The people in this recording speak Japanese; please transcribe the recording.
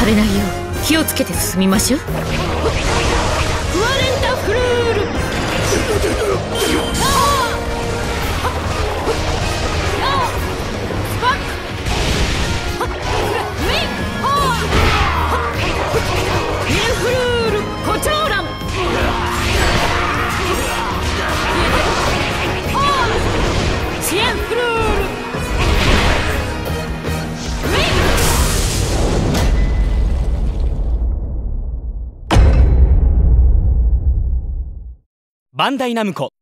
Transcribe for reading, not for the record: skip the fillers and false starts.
されないよう気をつけて進みましょう。フワレンタフルール。 バンダイナムコ